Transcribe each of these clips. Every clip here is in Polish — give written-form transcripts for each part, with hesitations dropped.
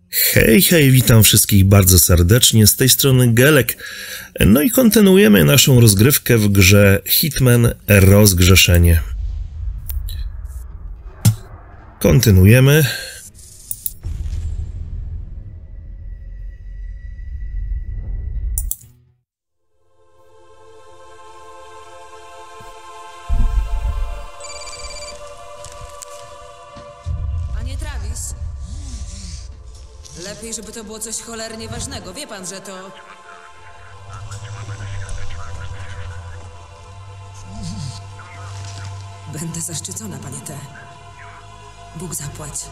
Hej, hej, witam wszystkich bardzo serdecznie, z tej strony Gelek. No i kontynuujemy naszą rozgrywkę w grze Hitman Rozgrzeszenie. Kontynuujemy. Panie Travis, lepiej, żeby to było coś cholernie ważnego. Wie pan, że to... Będę zaszczycona, panie T. Bóg zapłać.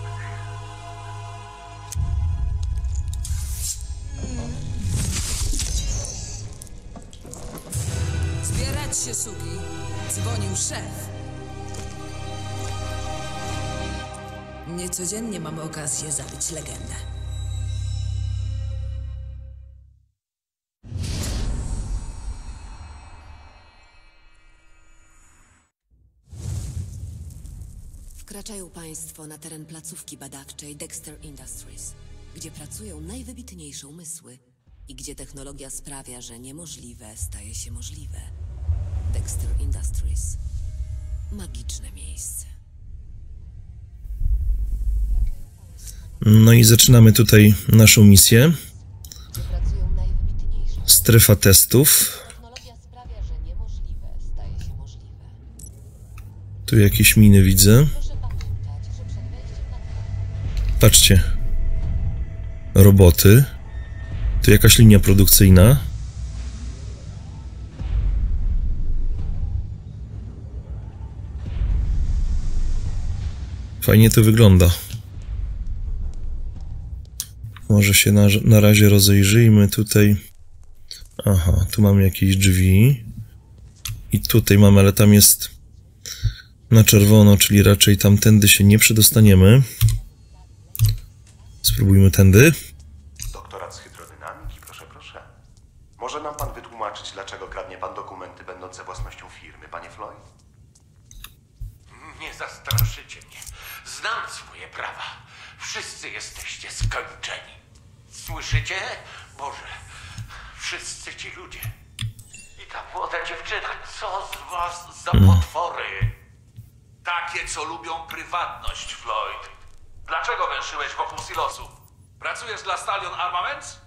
Zbierać się, suki. Dzwonił szef. Niecodziennie mamy okazję zabić legendę. Wkraczają państwo na teren placówki badawczej Dexter Industries, gdzie pracują najwybitniejsze umysły i gdzie technologia sprawia, że niemożliwe staje się możliwe. Dexter Industries. Magiczne miejsce. No i zaczynamy tutaj naszą misję. Strefa testów. Tu jakieś miny widzę. Patrzcie. Roboty. Tu jakaś linia produkcyjna. Fajnie to wygląda. Może się na razie rozejrzyjmy tutaj. Aha, tu mamy jakieś drzwi. I tutaj mamy, ale tam jest na czerwono, czyli raczej tamtędy się nie przedostaniemy. Spróbujmy tędy. Doktorat z hydrodynamiki, proszę, proszę. Może nam pan wytłumaczyć, dlaczego kradnie pan dokumenty będące własnością firmy, panie Floyd? Nie zastraszycie mnie. Znam swoje prawa. Wszyscy jesteście skończeni. Słyszycie? Boże, wszyscy ci ludzie. I ta młoda dziewczyna, co z was za potwory? Takie, co lubią prywatność, Floyd. Dlaczego węszyłeś wokół silosu? Pracujesz dla Stallion Armaments?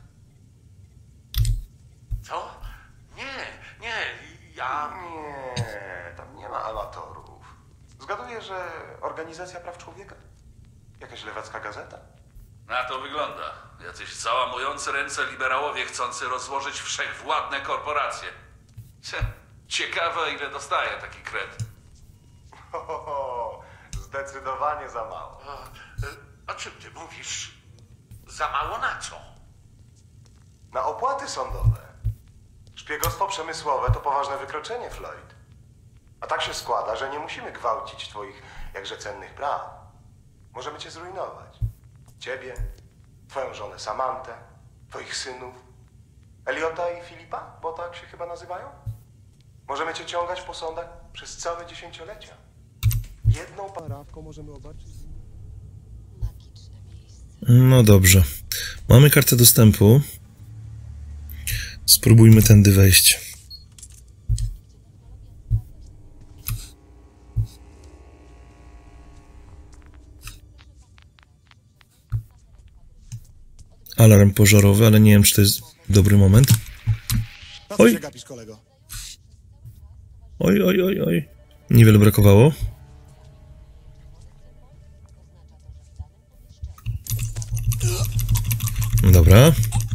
Co? Nie, ja... Nie, tam nie ma amatorów. Zgaduję, że organizacja praw człowieka? Jakaś lewacka gazeta? Na to wygląda. Jacyś załamujący ręce liberałowie chcący rozłożyć wszechwładne korporacje. Ciekawe, ile dostaje taki kret. Zdecydowanie za mało. A czym ty mówisz? Za mało na co? Na opłaty sądowe. Szpiegostwo przemysłowe to poważne wykroczenie, Floyd. A tak się składa, że nie musimy gwałcić twoich jakże cennych praw. Możemy cię zrujnować. Ciebie, twoją żonę Samantę, twoich synów, Eliota i Filipa, bo tak się chyba nazywają. Możemy cię ciągać po sądach przez całe dziesięciolecia. Jedną parawką możemy obarczyć. Magiczne miejsce. No dobrze. Mamy kartę dostępu. Spróbujmy tędy wejść. Alarm pożarowy, ale nie wiem, czy to jest dobry moment. Oj! Oj, oj, oj, oj. Niewiele brakowało. Dobra.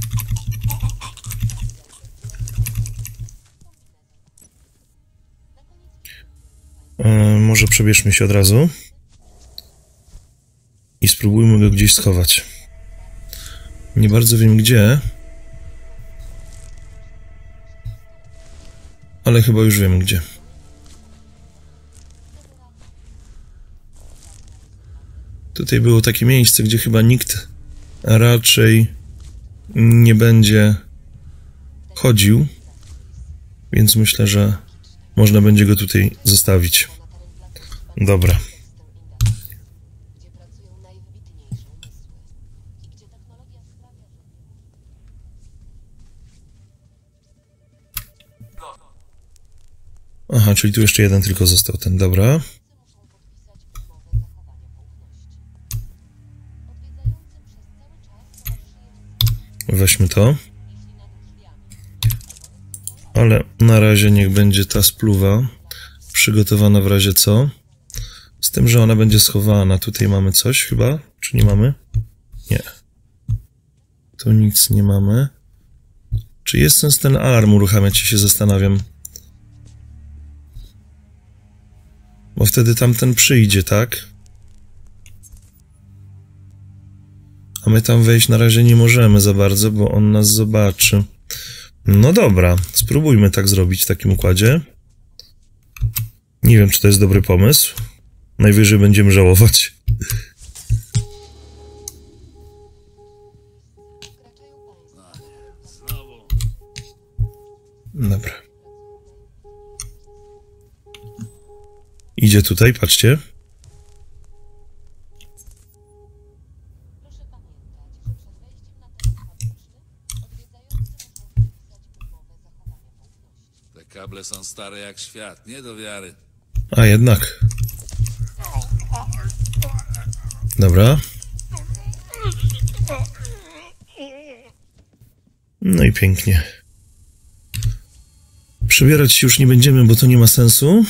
Może przebierzmy się od razu. I spróbujmy go gdzieś schować. Nie bardzo wiem gdzie. Ale chyba już wiem gdzie. Tutaj było takie miejsce, gdzie chyba nikt raczej nie będzie chodził. Więc myślę, że można będzie go tutaj zostawić. Dobra. Aha, czyli tu jeszcze jeden tylko został ten, dobra. Weźmy to. Ale na razie niech będzie ta spluwa przygotowana w razie co. Z tym, że ona będzie schowana. Tutaj mamy coś chyba? Czy nie mamy? Nie. Tu nic nie mamy. Czy jest sens ten alarm uruchamiać, się zastanawiam. Bo wtedy tamten przyjdzie, tak? A my tam wejść na razie nie możemy za bardzo, bo on nas zobaczy. No dobra, spróbujmy tak zrobić w takim układzie. Nie wiem, czy to jest dobry pomysł. Najwyżej będziemy żałować. Dobra. Idzie tutaj, patrzcie. Te kable są stare jak świat, nie do wiary. A jednak. Dobra. No i pięknie. Przebierać się już nie będziemy, bo to nie ma sensu.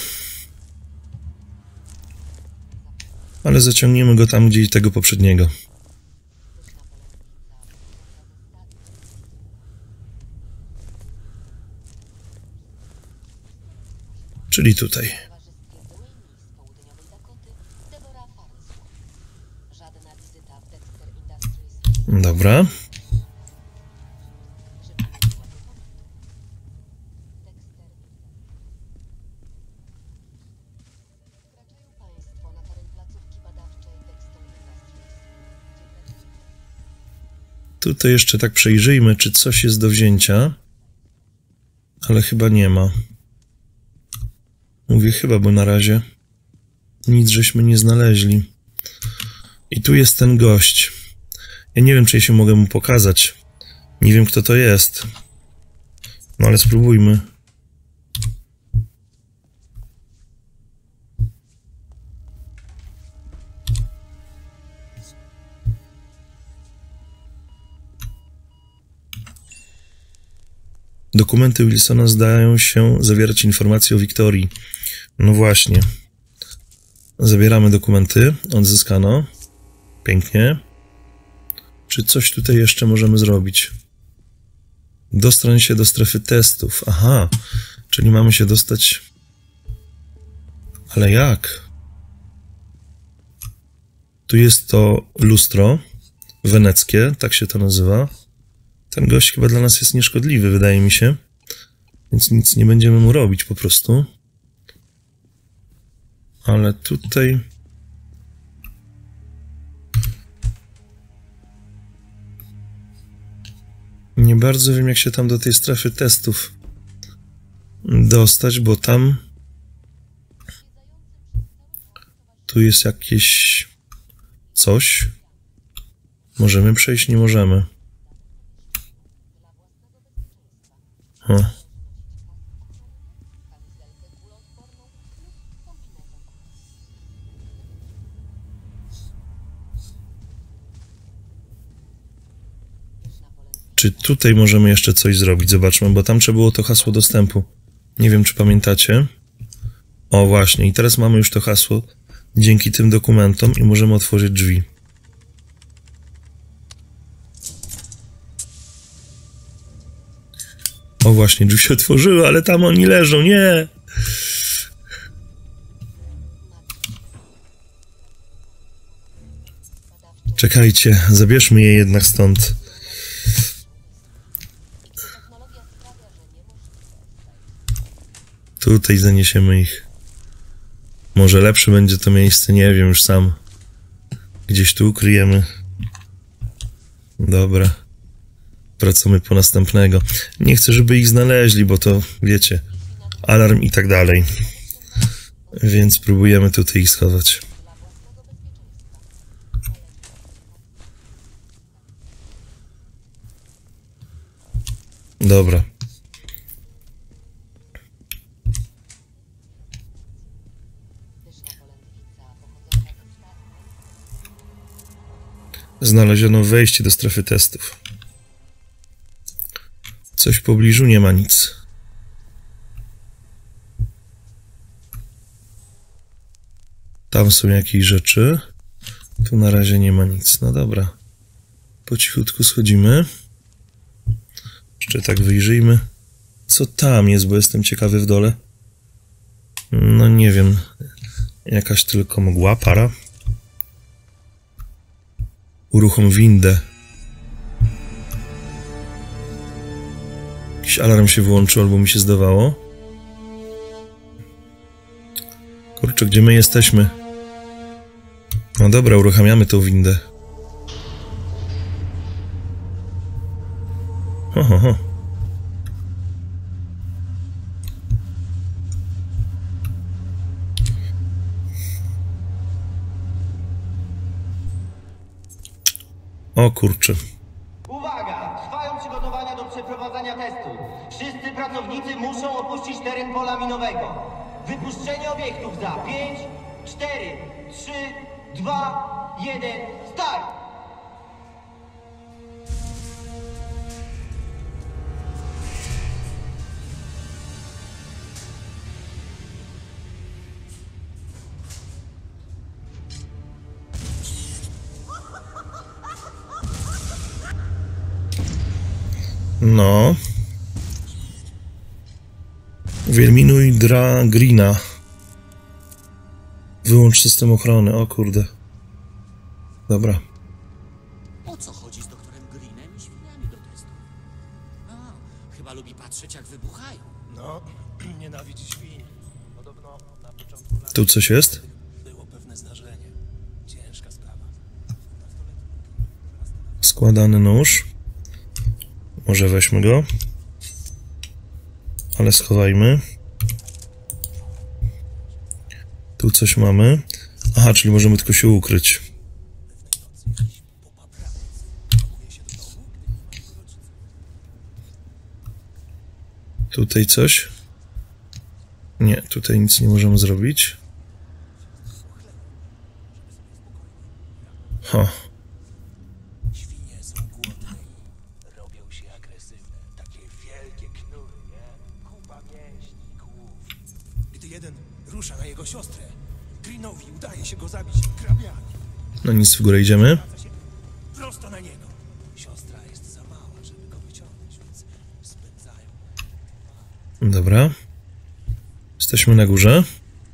Ale zaciągniemy go tam, gdzie i tego poprzedniego. Czyli tutaj. Dobra. Tutaj jeszcze tak przejrzyjmy, czy coś jest do wzięcia. Ale chyba nie ma. Mówię chyba, bo na razie nic żeśmy nie znaleźli. I tu jest ten gość. Ja nie wiem, czy ja się mogę mu pokazać. Nie wiem, kto to jest. No ale spróbujmy. Dokumenty Wilsona zdają się zawierać informacje o Wiktorii. No właśnie. Zabieramy dokumenty. Odzyskano. Pięknie. Czy coś tutaj jeszcze możemy zrobić? Dostań się do strefy testów. Aha. Czyli mamy się dostać... Ale jak? Tu jest to lustro weneckie, tak się to nazywa. Ten gość chyba dla nas jest nieszkodliwy, wydaje mi się. Więc nic nie będziemy mu robić po prostu. Ale tutaj... Nie bardzo wiem, jak się tam do tej strefy testów dostać, bo tam... Tu jest jakieś... coś. Możemy przejść? Nie możemy. O. Czy tutaj możemy jeszcze coś zrobić? Zobaczmy, bo tam trzeba było to hasło dostępu. Nie wiem, czy pamiętacie. O, właśnie. I teraz mamy już to hasło dzięki tym dokumentom i możemy otworzyć drzwi. O, właśnie, drzwi się otworzyły, ale tam oni leżą. Nie! Czekajcie, zabierzmy je jednak stąd. Tutaj zaniesiemy ich. Może lepsze będzie to miejsce, nie wiem już sam. Gdzieś tu ukryjemy. Dobra. Wracamy po następnego. Nie chcę, żeby ich znaleźli, bo to, wiecie, alarm i tak dalej. Więc próbujemy tutaj ich schować. Znaleziono wejście do strefy testów. Coś w pobliżu? Nie ma nic. Tam są jakieś rzeczy. Tu na razie nie ma nic. No dobra. Po cichutku schodzimy. Jeszcze tak wyjrzyjmy. Co tam jest, bo jestem ciekawy w dole. No nie wiem. Jakaś tylko mgła, para. Uruchom windę. Jakiś alarm się włączył, albo mi się zdawało. Kurczę, gdzie my jesteśmy? No dobra, uruchamiamy tą windę. Ho, ho, ho. O kurczę. Uwaga! Trwają przygotowania do przeprowadzania testu. Wszyscy pracownicy muszą opuścić teren pola minowego. Wypuszczenie obiektów za 5, 4, 3, 2, 1, start! No. Wyeliminuj Greena. Wyłącz system ochrony. O kurde. Dobra. O co chodzi z doktorem Greenem i świniami do testu? A, chyba lubi patrzeć, jak wybuchają. No, nienawidzi świn. Podobno na początku lat Tu coś jest? było pewne zdarzenie. Ciężka sprawa. Składany nóż. Może weźmy go. Ale schowajmy. Tu coś mamy. Aha, czyli możemy tylko się ukryć. Tutaj coś? Nie, tutaj nic nie możemy zrobić. Ha. Świnie są głodne i robią się agresywne. Takie wielkie knury, nie? Kupa mięśni, głów. Gdy jeden rusza na jego siostrę, Greenowi udaje się go zabić grabiami. No nic, w górę idziemy. Wraca się prosto na niego. Siostra jest za mała, żeby go wyciągnąć, więc spędzają. Dobra. Jesteśmy na górze.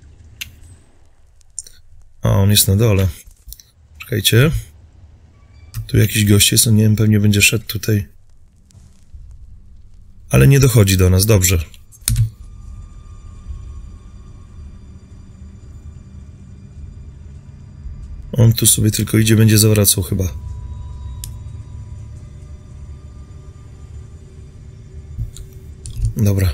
A, on jest na dole. Czekajcie. Tu jakiś gość jest, on nie wiem, pewnie będzie szedł tutaj. Ale nie dochodzi do nas, dobrze. On tu sobie tylko idzie, będzie zawracał chyba. Dobra.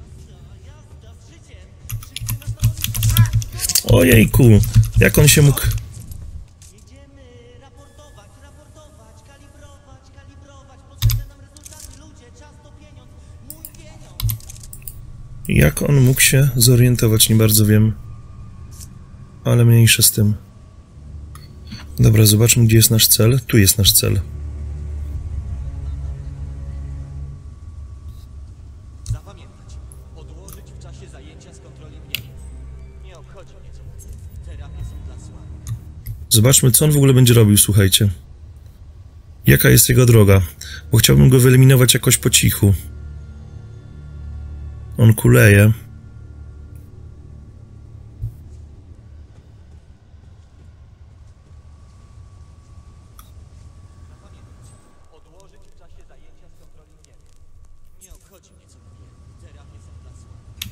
Ojejku, jak on się mógł... Jedziemy raportować, kalibrować. Potrzebne nam rezultaty, ludzie, czas to pieniądz, mój pieniądz. Jak on mógł się zorientować, nie bardzo wiem. Ale mniejsze z tym. Dobra, zobaczmy, gdzie jest nasz cel. Tu jest nasz cel. Zapamiętać. Odłożyć w czasie zajęcia z kontroli mniemania. Nie obchodzi mnie co mówię. Terapie są dla słabych. Zobaczmy, co on w ogóle będzie robił, słuchajcie. Jaka jest jego droga? Bo chciałbym go wyeliminować jakoś po cichu. On kuleje. Odłożyć w czasie zajęcia z kontroli mniemania. Nie obchodzi mnie co mówię. Terapie są dla słabych.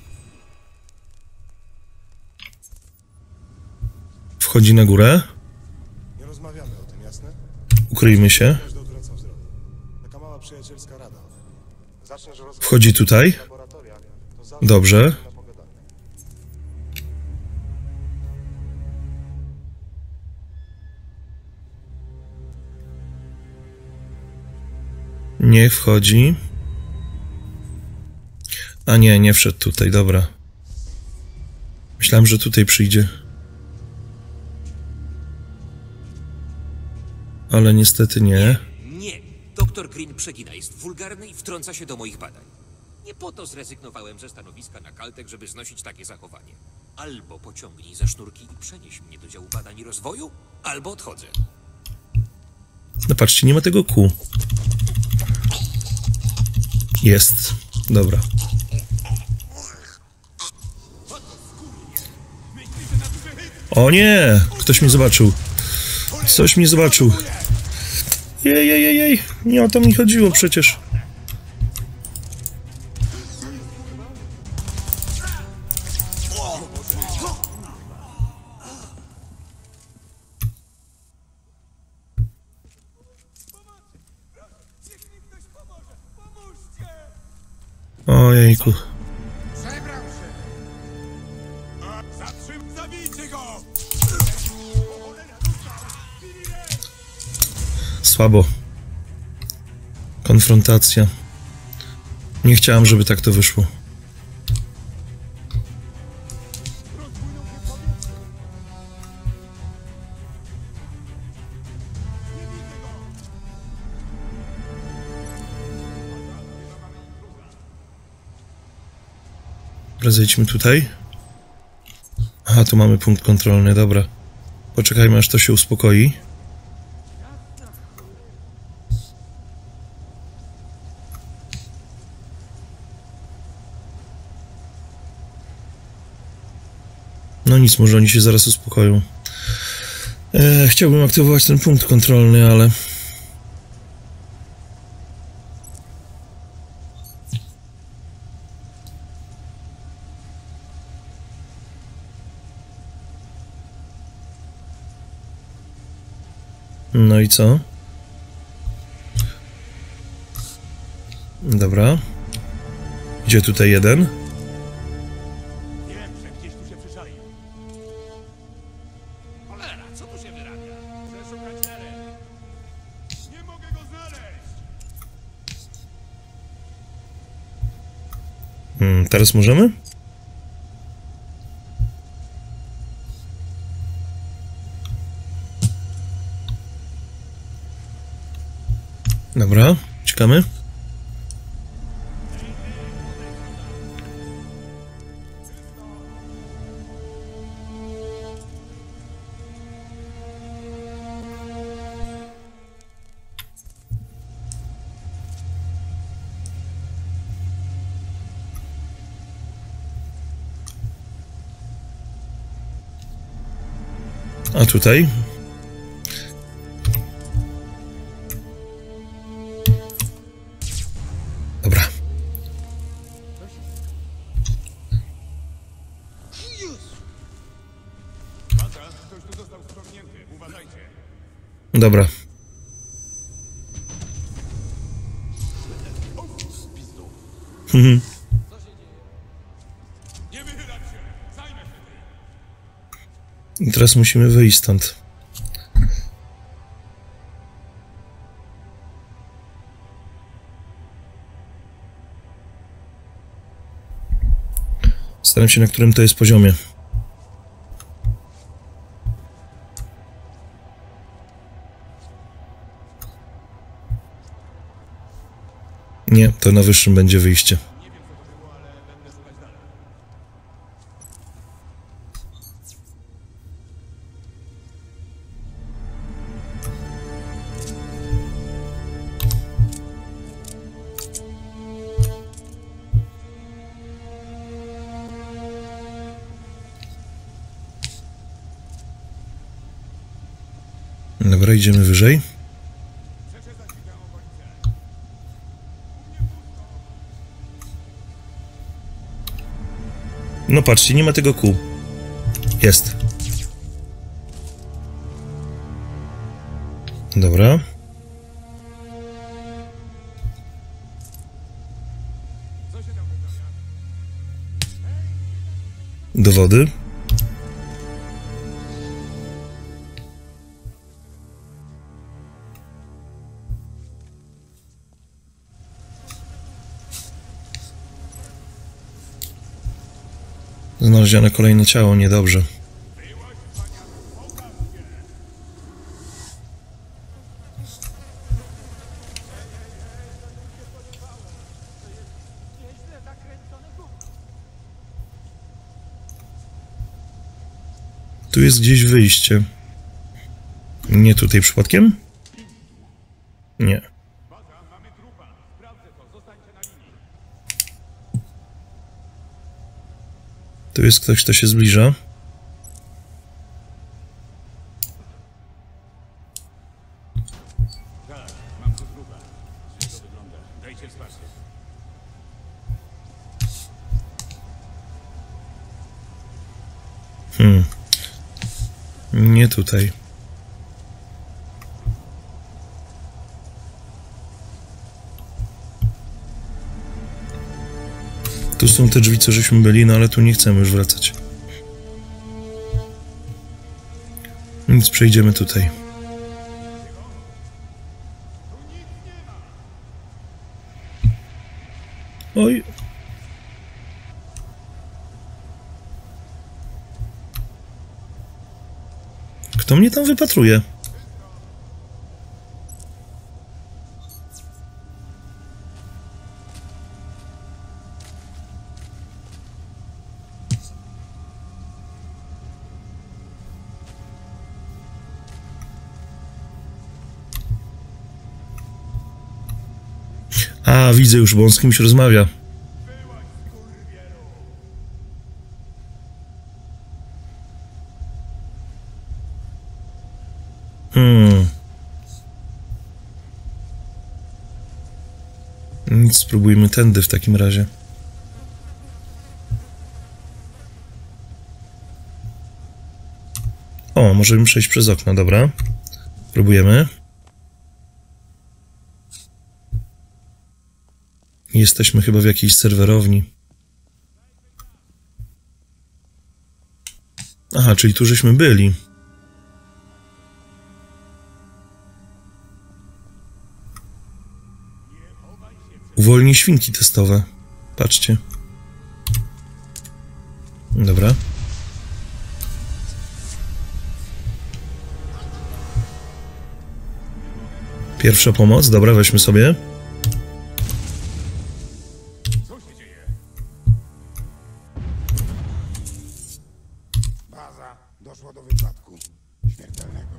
Wchodzi na górę. Nie rozmawiamy o tym, jasne? Ukryjmy się. Każdy odwraca wzrok. Taka mała przyjacielska rada. Zaczniesz rozmawiać Wchodzi tutaj. w laboratoriach, to zawsze Dobrze. na pogadanie. Niech wchodzi. A nie, nie wszedł tutaj, dobra. Myślałem, że tutaj przyjdzie. ale niestety nie. Nie. Doktor Green przegina, jest wulgarny i wtrąca się do moich badań. Nie po to zrezygnowałem ze stanowiska na Caltech, żeby znosić takie zachowanie. Albo pociągnij za sznurki i przenieś mnie do działu badań i rozwoju, albo odchodzę. No patrzcie, nie ma tego kół. Jest. Dobra. O nie! Ktoś mnie zobaczył. Coś mnie zobaczył. Jej. Nie o to mi chodziło przecież. Ojejku. Słabo. Konfrontacja. Nie chciałem, żeby tak to wyszło. Zejdźmy tutaj. Aha, tu mamy punkt kontrolny, dobra. Poczekajmy, aż to się uspokoi. No nic, może oni się zaraz uspokoją. Chciałbym aktywować ten punkt kontrolny, ale... No i co? Dobra. Gdzie tutaj jeden? Wiem, że gdzieś tu się przyczaił. Cholera, co tu się wyrabia? Przeszukać teren. Nie mogę go znaleźć. Teraz możemy? Dobra, czekamy. A tutaj? Dobra. Ktoś tu został sprzątnięty. Uważajcie. Dobra. Nie wychylać się. Zajmę się tym. I teraz musimy wyjść stąd. Zastanawiam się, na którym to jest poziomie. Nie, to na wyższym będzie wyjście. Dobra, idziemy wyżej. No patrzcie, nie ma tego kół. Jest. Dobra. Dowody. Znalezione kolejne ciało, niedobrze. Tu jest gdzieś wyjście. Nie tutaj przypadkiem? Nie. Tu jest ktoś, kto się zbliża. Nie tutaj. Tu są te drzwi, co żeśmy byli, no ale tu nie chcemy już wracać. Więc przejdziemy tutaj. Oj. Kto mnie tam wypatruje? A, widzę już, bo on z kimś rozmawia. Nic, spróbujmy tędy w takim razie. O, możemy przejść przez okno, dobra. Próbujemy. Jesteśmy chyba w jakiejś serwerowni. Aha, czyli tu żeśmy byli. Uwolnij świnki testowe. Patrzcie. Dobra. Pierwsza pomoc, dobra, weźmy sobie. Co się dzieje? Baza, doszło do wypadku śmiertelnego.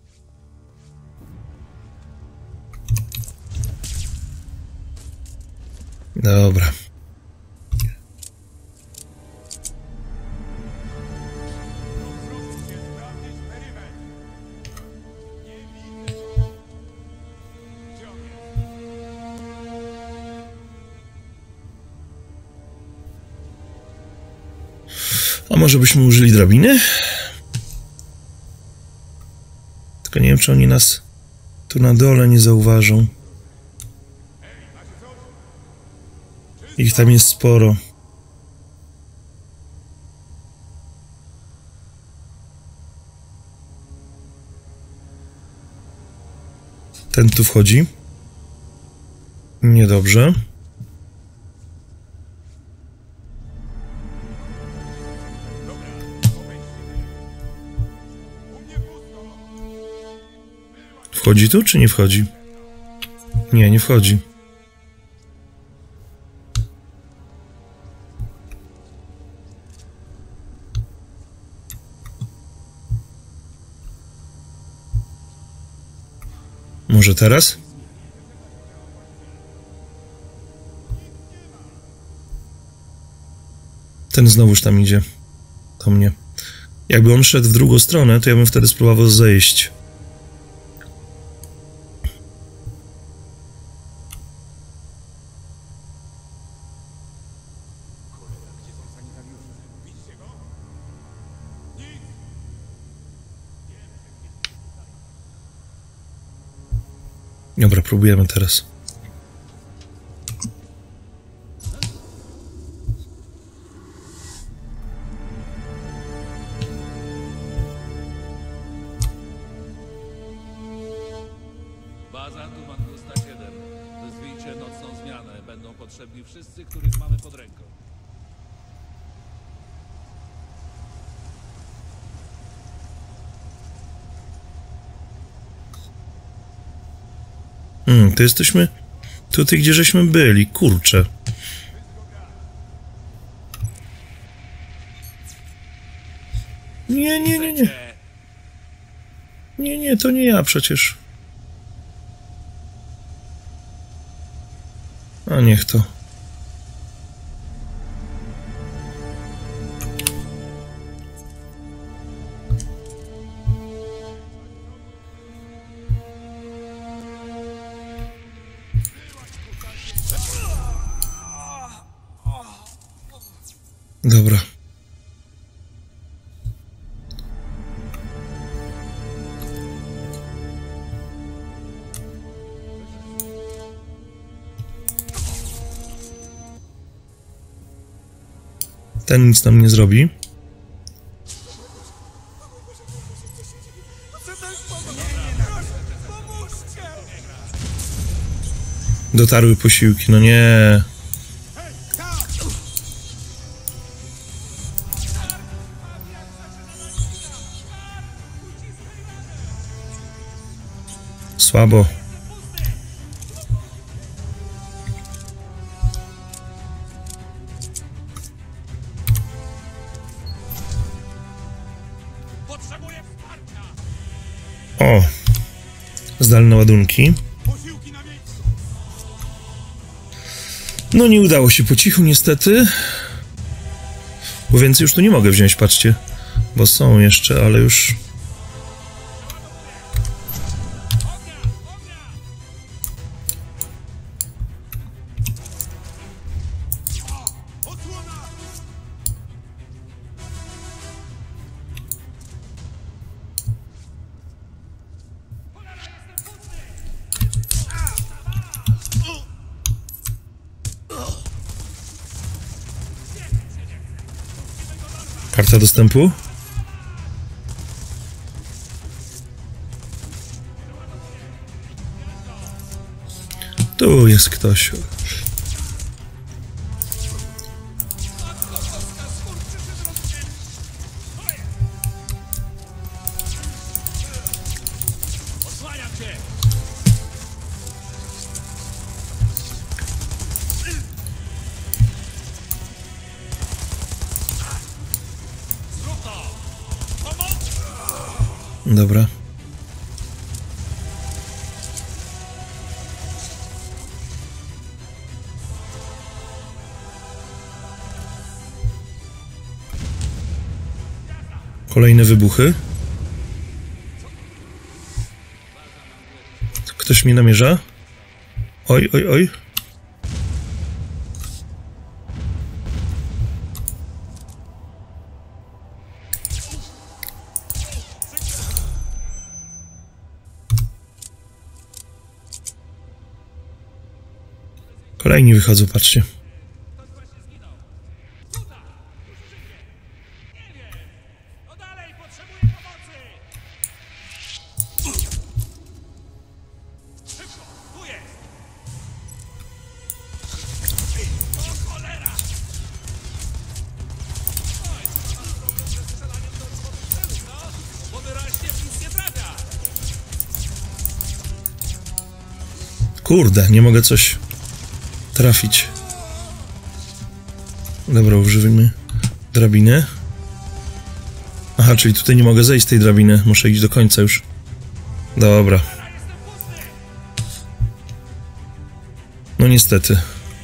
Dobra. A może byśmy użyli drabiny? Tylko nie wiem, czy oni nas tu na dole nie zauważą. Ich tam jest sporo. Ten tu wchodzi. Niedobrze. Wchodzi tu, czy nie wchodzi? Nie, nie wchodzi. Może teraz? Ten znowuż tam idzie. Do mnie. Jakby on szedł w drugą stronę, to ja bym wtedy spróbował zejść. Dobra, próbujemy teraz. Baza tu Mangusta 7. Wezwijcie nocną zmianę. Będą potrzebni wszyscy, których mamy pod ręką. To jesteśmy tutaj, gdzie żeśmy byli. Kurczę. Nie, nie, nie, nie. Nie, to nie ja przecież. A niech to. Dobra. Ten nic nam nie zrobi. Dotarły posiłki, no nie. Słabo. O! Zdalne ładunki. No nie udało się po cichu niestety. Bo więcej już tu nie mogę wziąć, patrzcie. Bo są jeszcze, ale już... Karta dostępu. Tu jest ktoś. Dobra. Kolejne wybuchy. Ktoś mnie namierza? Oj, oj, oj. Kolejni wychodzą, patrzcie. Kurde, nie mogę coś trafić. Dobra, używajmy drabiny. Aha, czyli tutaj nie mogę zejść z tej drabiny. Muszę iść do końca już. Dobra. No niestety.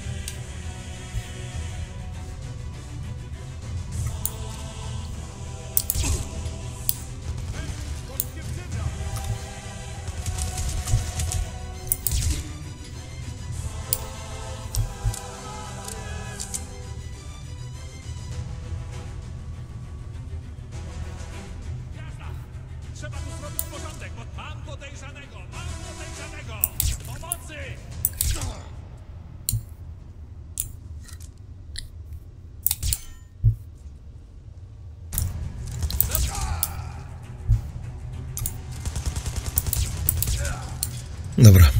Trzeba tu zrobić porządek, bo mam podejrzanego! Pomocy! Dobra.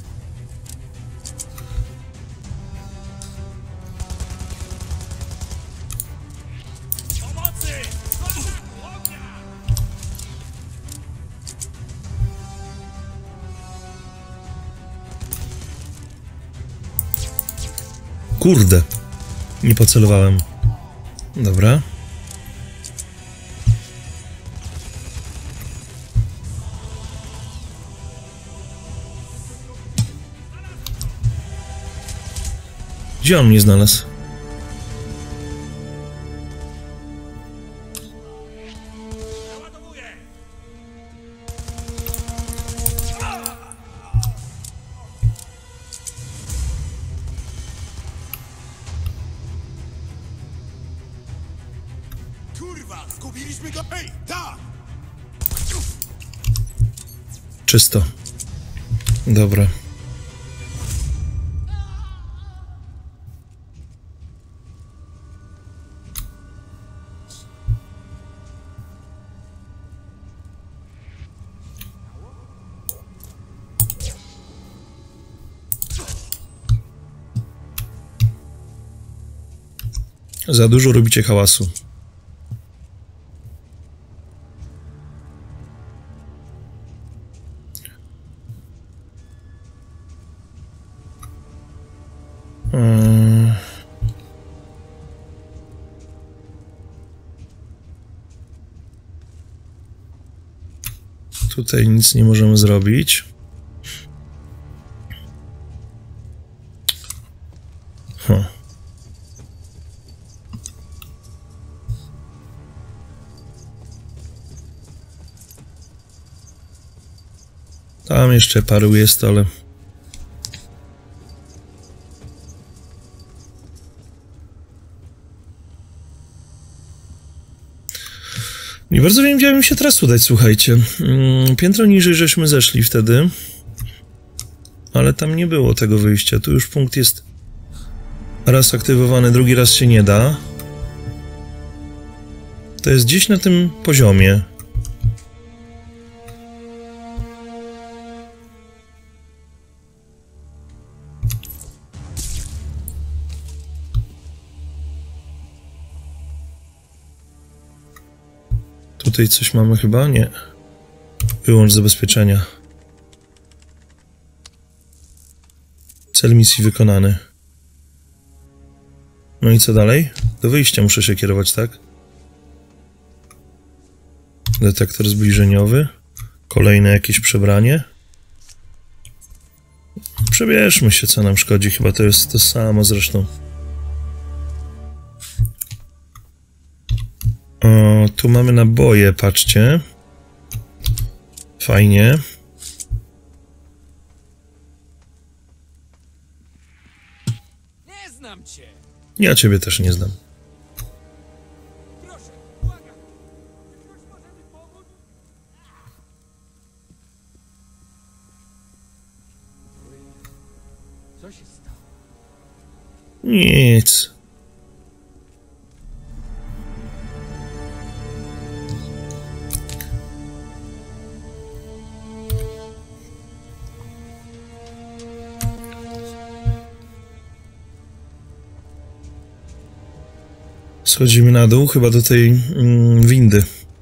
Kurde. Nie pocelowałem. Dobra. Gdzie on mnie znalazł? Kurwa, zgubiliśmy go! Hej, tak! Czysto. Dobra. Za dużo robicie hałasu. Tutaj nic nie możemy zrobić. Tam jeszcze paru jest, ale... Nie bardzo wiem, gdzie bym się teraz udać, słuchajcie. Piętro niżej żeśmy zeszli wtedy. Ale tam nie było tego wyjścia. Tu już punkt jest raz aktywowany, drugi raz się nie da. To jest gdzieś na tym poziomie. Tutaj coś mamy chyba? Nie. Wyłącz zabezpieczenia. Cel misji wykonany. No i co dalej? Do wyjścia muszę się kierować, tak? Detektor zbliżeniowy. Kolejne jakieś przebranie. Przebierzmy się, co nam szkodzi. Chyba to jest to samo zresztą. O, tu mamy naboje, patrzcie. Fajnie. Nie znam cię! Ja ciebie też nie znam. Proszę, błagam! Ktoś może mi pomóc? Co się stało? Nic. Schodzimy na dół, chyba do tej windy.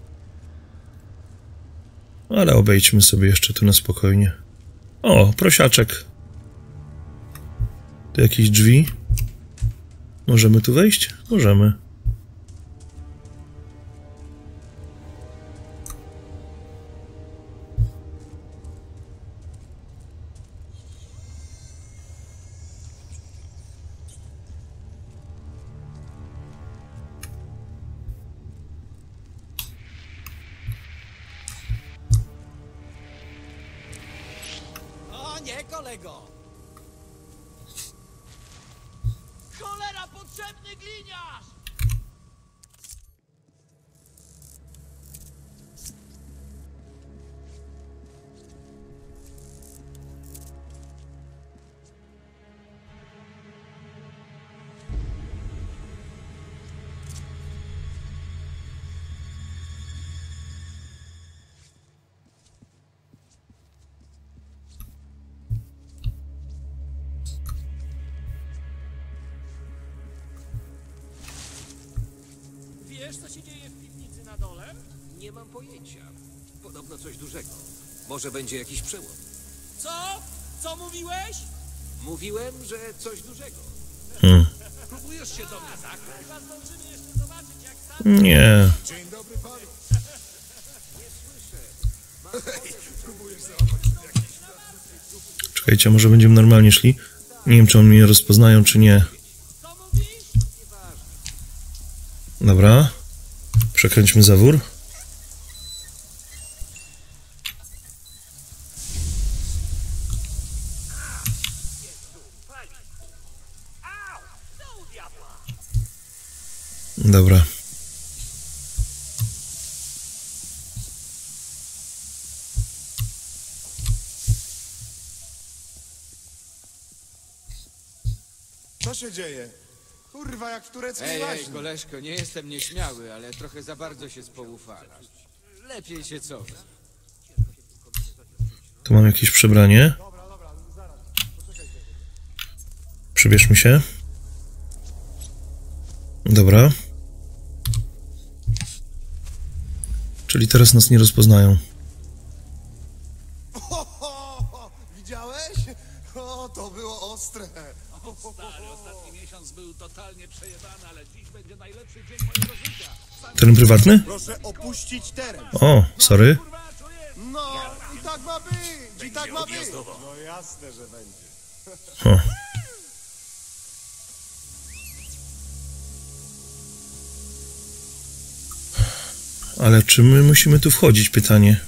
Ale obejdźmy sobie jeszcze tu na spokojnie. O, prosiaczek. Tu jakieś drzwi. Możemy tu wejść? Możemy. O nie, kolego! Cholera, potrzebny gliniarz! Wiesz, co się dzieje w piwnicy na dole? Nie mam pojęcia. Podobno coś dużego. Może będzie jakiś przełom. Co? Co mówiłeś? Mówiłem, że coś dużego. Próbujesz się do mnie zagrać? Chyba zdążymy jeszcze zobaczyć, jak sam... Nie. Dzień dobry panu. Czekajcie, może będziemy normalnie szli? Nie wiem, czy oni mnie rozpoznają, czy nie. Dobra. Przekręćmy zawór. Dobra. Co się dzieje? Kurwa, jak w tureckiej baśni. Koleżko, nie jestem nieśmiały, ale trochę za bardzo się spoufalasz. Lepiej się cofa. Tu mam jakieś przebranie. Przebierzmy się. Dobra. Czyli teraz nas nie rozpoznają. Widziałeś? O, to było ostre. Stary, ostatni miesiąc był totalnie przejebany, ale dziś będzie najlepszy dzień mojego życia. Teren prywatny? Proszę opuścić teren. O, sorry. No, i tak ma być, i tak ma być. No jasne, że będzie. O. Ale czy my musimy tu wchodzić? Pytanie.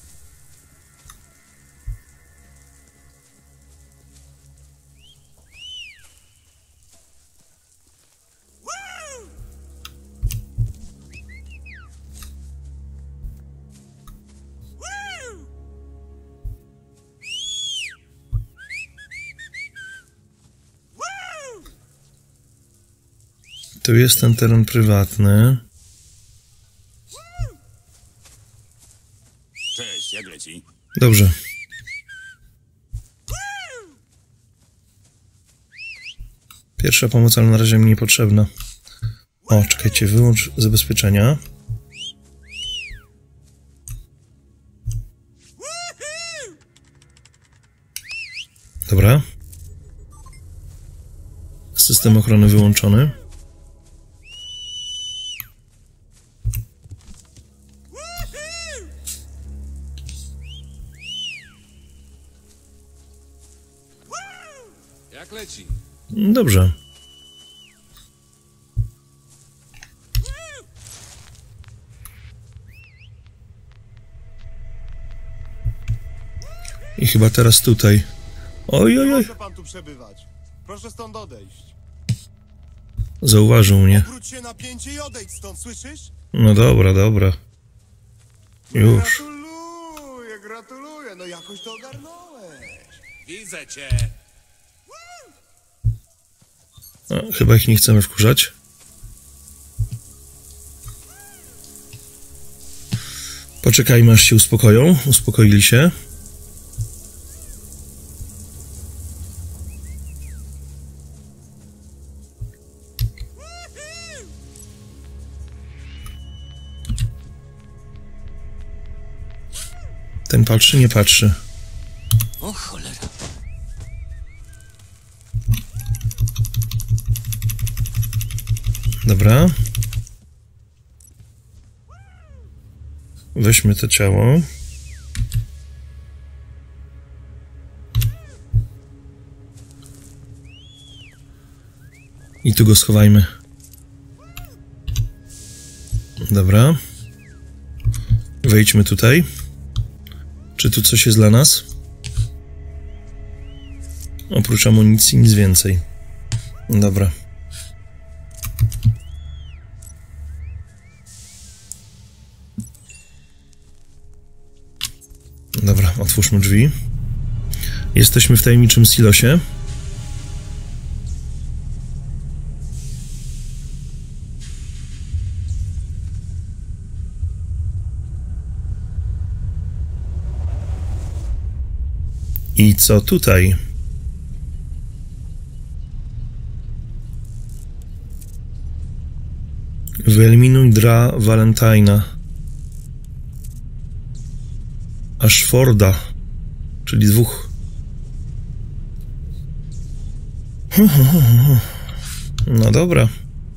Tu jest ten teren prywatny. Cześć, jak leci? Dobrze. Pierwsza pomoc, ale na razie mi niepotrzebna. O, czekajcie, wyłącz zabezpieczenia. Dobra. System ochrony wyłączony. Jak leci? Dobrze. I chyba teraz tutaj. Oj, oj, oj. Może pan tu przebywać. Proszę stąd odejść. Zauważył mnie. Obróć się na pięcie i odejdź stąd, słyszysz? No dobra, dobra. Już. Gratuluję, gratuluję. No jakoś to ogarnąłeś. Widzę cię. O, chyba ich nie chcemy wkurzać. Poczekajmy, aż się uspokoją. Uspokoili się. Ten patrzy, nie patrzy. O cholera. Dobra. Weźmy to ciało. I tu go schowajmy. Dobra. Wejdźmy tutaj. Czy tu coś jest dla nas? Oprócz amunicji nic więcej. Dobra. Dobra, otwórzmy drzwi. Jesteśmy w tajemniczym silosie. I co tutaj? Wyeliminuj Dra Valentina. Ashforda, czyli dwóch. No dobra.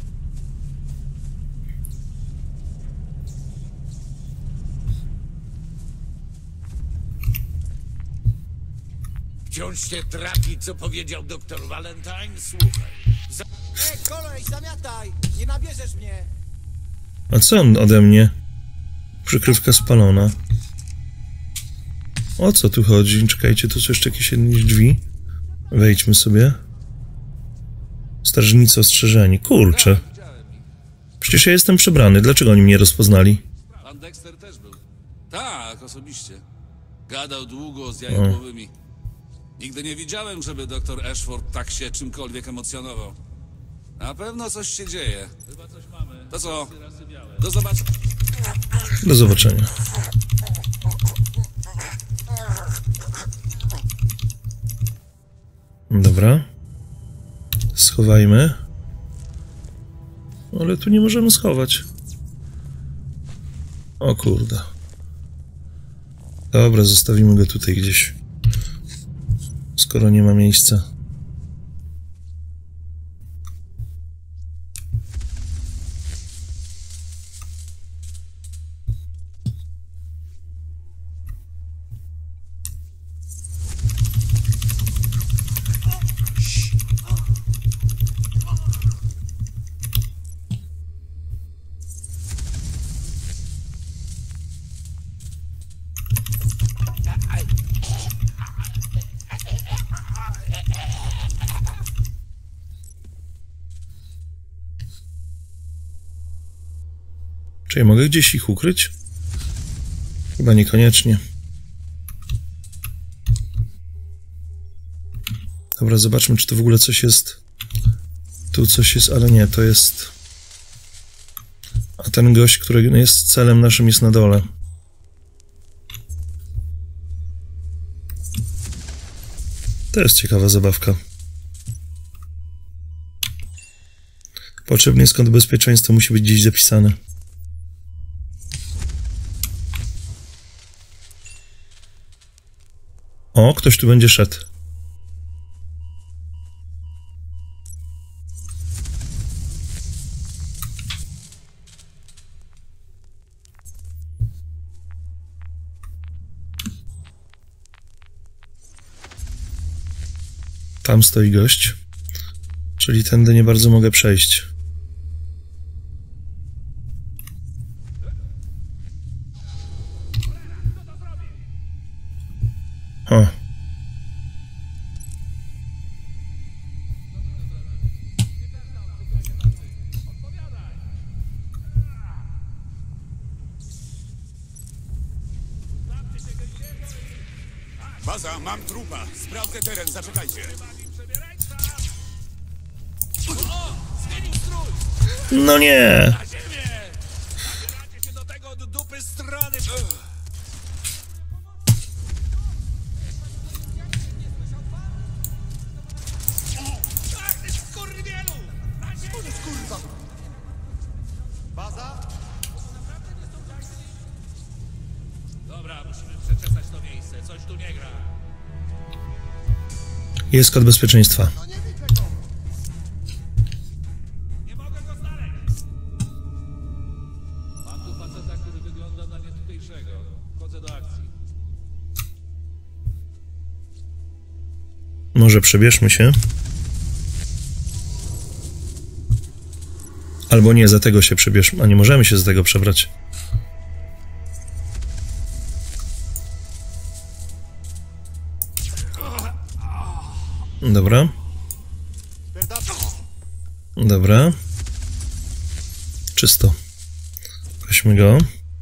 Wciąż się trapi, co powiedział doktor Valentine? Słuchaj. Ej, kolej, zamiataj! Nie nabierzesz mnie! A co on ode mnie? Przykrywka spalona. O co tu chodzi? Czekajcie, tu są jeszcze jakieś jedne drzwi. Wejdźmy sobie. Strażnicy ostrzeżeni. Kurczę. Przecież ja jestem przebrany. Dlaczego oni mnie rozpoznali? Pan Dexter też był. Tak, osobiście. Gadał długo z jajogłowymi. Nigdy nie widziałem, żeby doktor Ashford tak się czymkolwiek emocjonował. Na pewno coś się dzieje. Chyba coś mamy. To co? Do zobaczenia. Do zobaczenia. Dobra. Schowajmy. Ale tu nie możemy schować. O kurde. Dobra, zostawimy go tutaj gdzieś. Skoro nie ma miejsca. Czy ja mogę gdzieś ich ukryć? Chyba niekoniecznie. Dobra, zobaczmy, czy tu w ogóle coś jest. Tu coś jest, ale nie, to jest... A ten gość, który jest celem naszym, jest na dole. To jest ciekawa zabawka. Potrzebny jest kąt bezpieczeństwa, musi być gdzieś zapisany. O, ktoś tu będzie szedł. Tam stoi gość. Czyli tędy nie bardzo mogę przejść. O. Baza, mam trupa. Sprawdzę teren, zaczekajcie. No nie! Baza? Dobra, musimy przeczesać to miejsce. Coś tu nie gra. Jest kod bezpieczeństwa. Nie mogę go znaleźć. Mam tu faceta, który wygląda na nietutejszego. Wchodzę do akcji. Może przebierzmy się. Albo nie, za tego się przebierzmy. A nie możemy się z tego przebrać. Dobra. Dobra. Czysto. Weźmy go.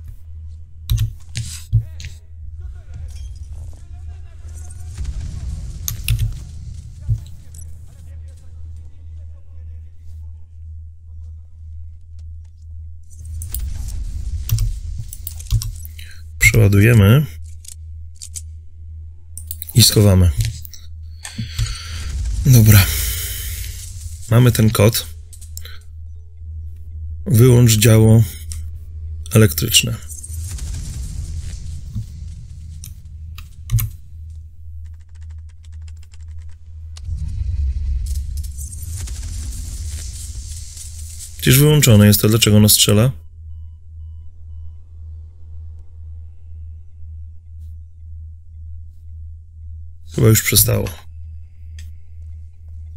Przeładujemy. I schowamy. Dobra. Mamy ten kod. Wyłącz działo elektryczne. Przecież wyłączone jest to. Dlaczego ono strzela? Chyba już przestało.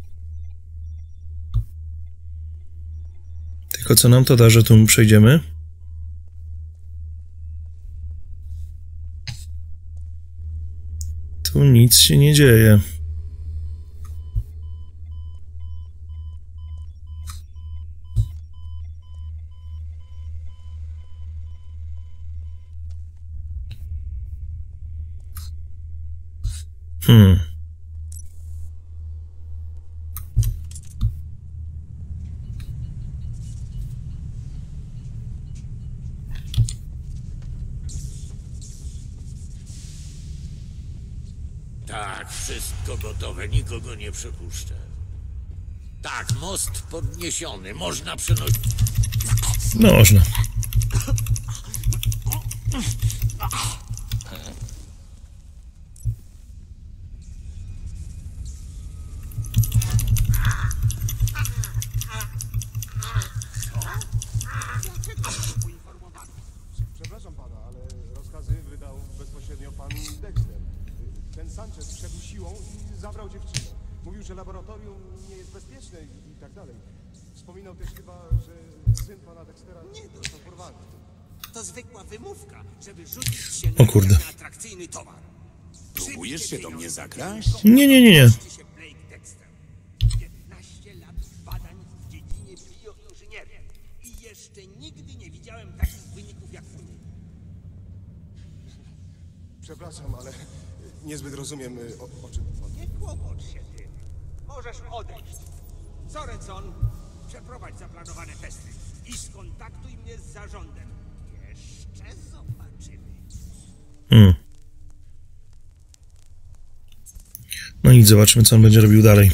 Tylko co nam to da, że tu przejdziemy? Tu nic się nie dzieje. Tak, wszystko gotowe, nikogo nie przepuszczę. Tak, most podniesiony, można przenosić... Można. Przepraszam pana, ale rozkazy wydał bezpośrednio pan Dexter. Ten Sanchez wszedł siłą i zabrał dziewczynę. Mówił, że laboratorium nie jest bezpieczne i tak dalej. Wspominał też chyba, że syn pana Dextera został porwany. To zwykła wymówka, żeby rzucić się O kurde. na atrakcyjny towar. Próbujesz się do mnie zakraść? Nie. 15 lat badań w dziedzinie bioinżynierii i jeszcze nigdy nie widziałem takich wyników jak u niej. Przepraszam, ale niezbyt rozumiem, o czym pan... Nie kłopocz się tym. Możesz odejść. Sorenson, przeprowadź zaplanowane testy i skontaktuj mnie z zarządem. Jeszcze zobaczymy. No nic, zobaczymy, co on będzie robił dalej.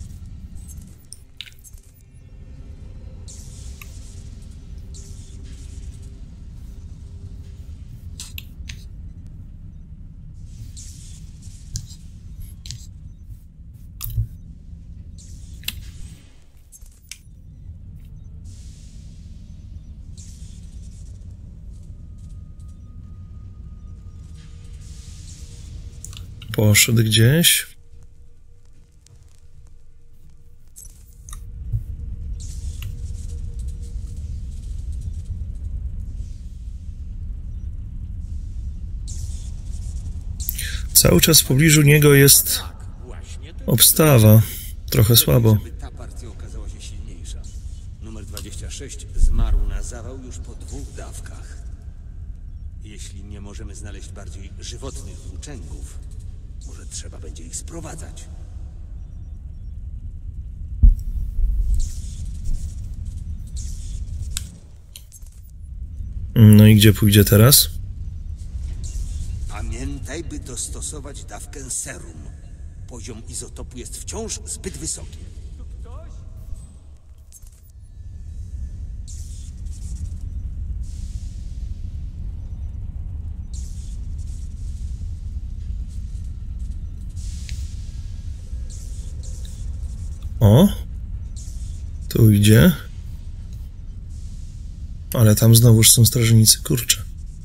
Poszedł gdzieś. Cały czas w pobliżu niego jest obstawa. Trochę słabo. Ta partia okazała się silniejsza. Numer 26 zmarł na zawał już po 2 dawkach. Jeśli nie możemy znaleźć bardziej żywotnych włóczęgów, może trzeba będzie ich sprowadzać. No i gdzie pójdzie teraz? Pamiętaj, by dostosować dawkę serum. Poziom izotopu jest wciąż zbyt wysoki. O! Tu idzie. Ale tam znowuż są strażnicy, kurczę.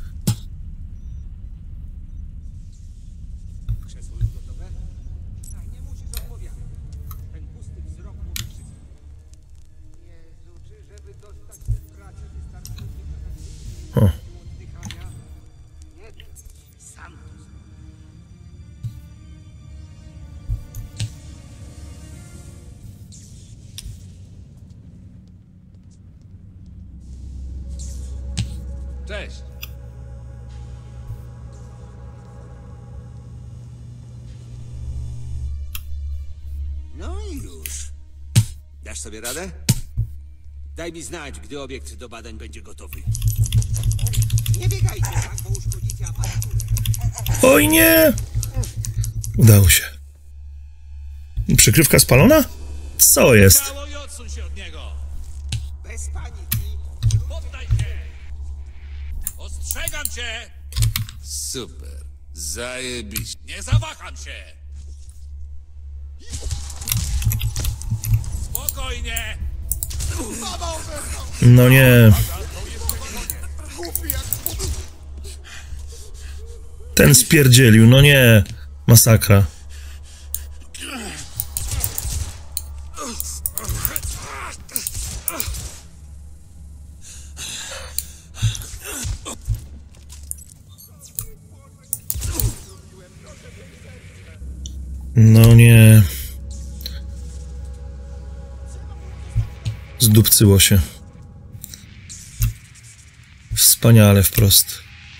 O. Cześć. No i już. Dasz sobie radę? Daj mi znać, gdy obiekt do badań będzie gotowy. Nie biegajcie tak, bo uszkodzicie aparaturę. Oj nie! Udało się. Przykrywka spalona? Co jest? Ciało i odsuń się od niego. Bez paniki. Poddaj się. Ostrzegam cię. Super. Zajebiście. Nie zawaham się. Spokojnie. No nie. Ten spierdzielił, no nie. Masakra. No nie. Zdupcyło się. Wspaniale wprost.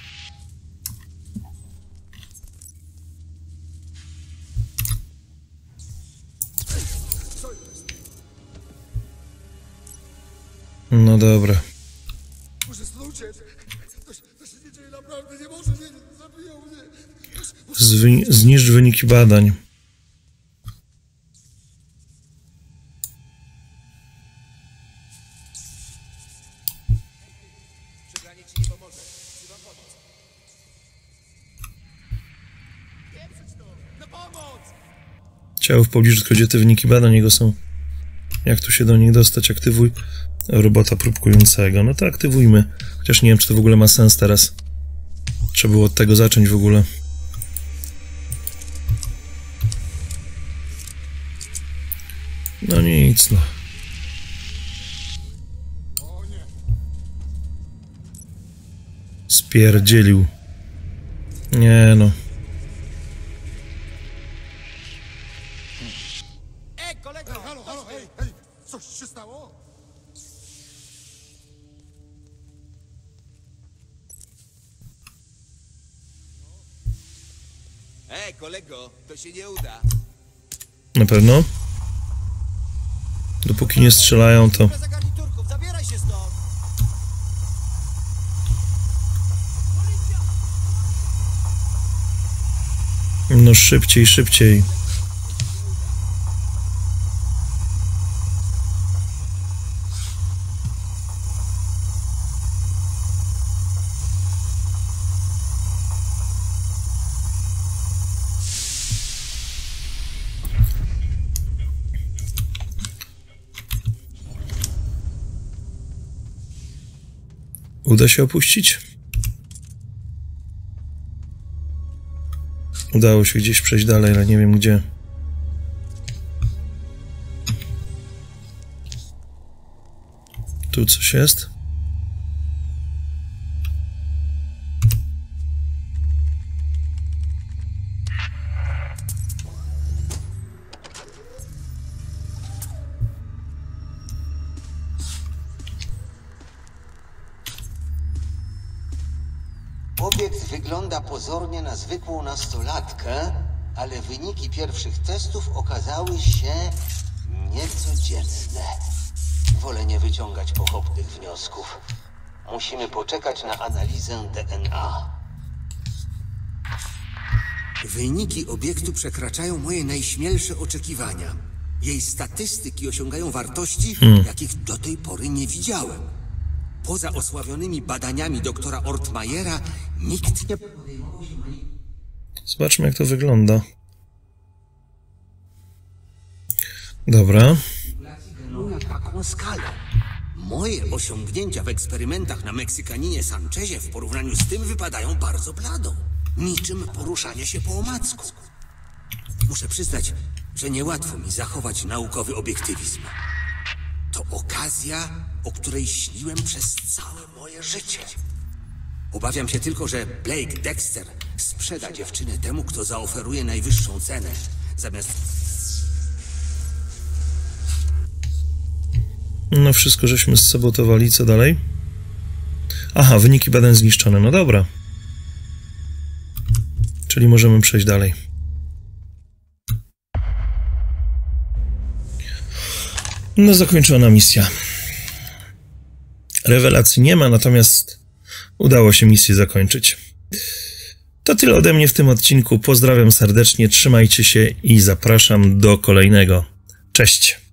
No dobra. Muszę stąd uciec. To się nie dzieje naprawdę, nie może, nie, zabiją mnie. Zniszcz wyniki badań. Przegranie ci nie pomoże. Wzywam pomoc. Pieprzyć to! Na pomoc! Ciało w pobliżu, tylko gdzie te wyniki badań jego są. Jak tu się do nich dostać? Aktywuj robota próbkującego. No to aktywujmy. Chociaż nie wiem, czy to w ogóle ma sens teraz. Trzeba było od tego zacząć w ogóle. No nic, no. Spierdzielił. Nie no. Ej, kolego! Halo, halo, hej! Coś się stało? Ej, kolego, to się nie uda. Na pewno? Dopóki nie strzelają, to... Zabieraj się stąd! No szybciej, szybciej. Uda się opuścić? Udało się gdzieś przejść dalej, ale nie wiem gdzie. Tu coś jest? Obiekt wygląda pozornie na zwykłą nastolatkę, ale wyniki pierwszych testów okazały się niecodzienne. Wolę nie wyciągać pochopnych wniosków. Musimy poczekać na analizę DNA. Wyniki obiektu przekraczają moje najśmielsze oczekiwania. Jej statystyki osiągają wartości, jakich do tej pory nie widziałem. Poza osławionymi badaniami doktora Ortmajera nikt nie podejmował się Zobaczmy, jak to wygląda. Dobra. na taką skalę. Moje osiągnięcia w eksperymentach na Meksykaninie Sanchezie w porównaniu z tym wypadają bardzo blado. Niczym poruszanie się po omacku. Muszę przyznać, że niełatwo mi zachować naukowy obiektywizm. To okazja, o której śniłem przez całe moje życie. Obawiam się tylko, że Blake Dexter sprzeda dziewczynę temu, kto zaoferuje najwyższą cenę, zamiast... No wszystko żeśmy zsabotowali, co dalej? Aha, wyniki badań zniszczone, no dobra. Czyli możemy przejść dalej. No zakończona misja. Rewelacji nie ma, natomiast udało się misję zakończyć. To tyle ode mnie w tym odcinku. Pozdrawiam serdecznie, trzymajcie się i zapraszam do kolejnego. Cześć!